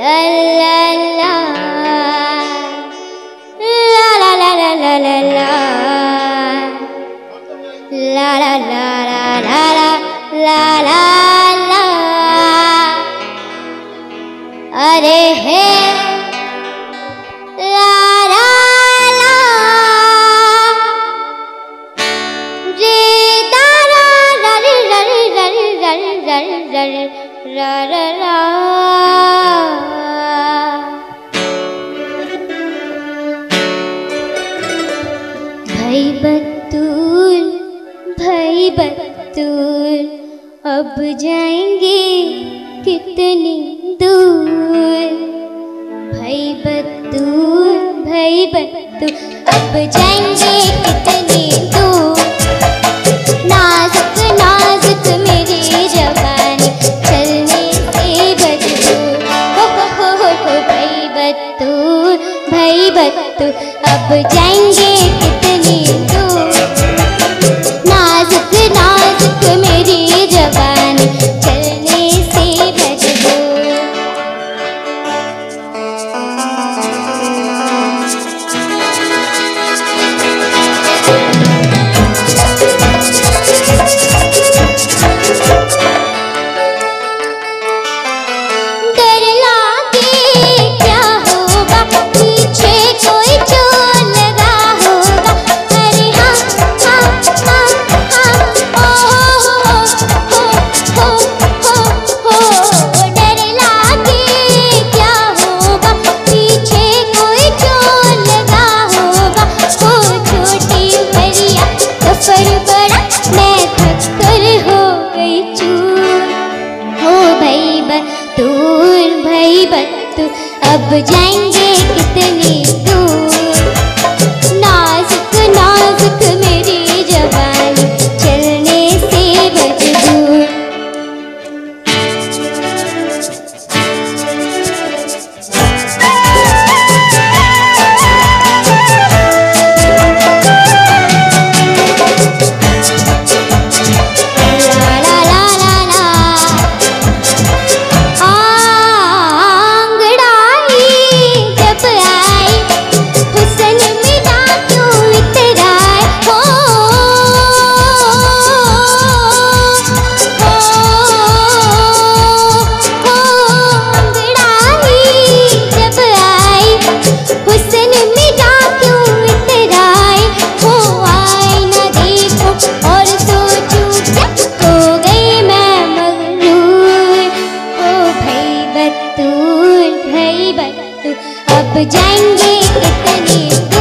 अरे हे ला ला ला रे दा रा रा रे रा रे रा रे रा रे रा रे रा रे रा रा रा। भाई बतूल अब जाएंगे कितनी दूर। भाई बतूल अब जाएंगे कितनी दूर। नाजुक नाजुक मेरी जवानी चलने से बदबूर। हो भाई बतूल अब जाएंगे कितनी दूर। नाजुक नाजुक मेरी जवानी चलने से बदबूर। डर लागे क्या होगा पीछे कोई चोर लगा होगा। अरे हाँ हाँ हाँ हाँ हो डर लागे क्या होगा पीछे कोई चोर लगा होगा। हो छोटी भैया सफर बड़ा मैं थककर हो गई चूर। हो भाई बतूल अब जाएंगे कितनी दूर। नाजुक नाजुक मेरी जवानी चलने से बदबूर। अब जाएंगे कितनी